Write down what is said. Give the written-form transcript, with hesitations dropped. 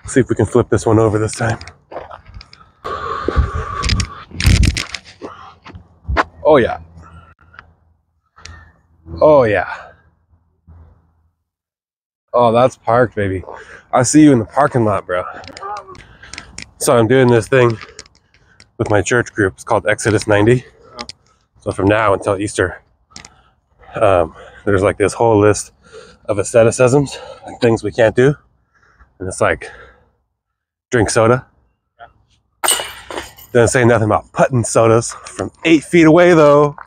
See if we can flip this one over this time. Oh yeah. Oh yeah. Oh, that's parked, baby. I see you in the parking lot, bro. So I'm doing this thing with my church group. It's called Exodus 90. So from now until Easter, there's like this whole list of asceticisms and things we can't do. And it's like, drink soda. Doesn't say nothing about putting sodas from 8 feet away though.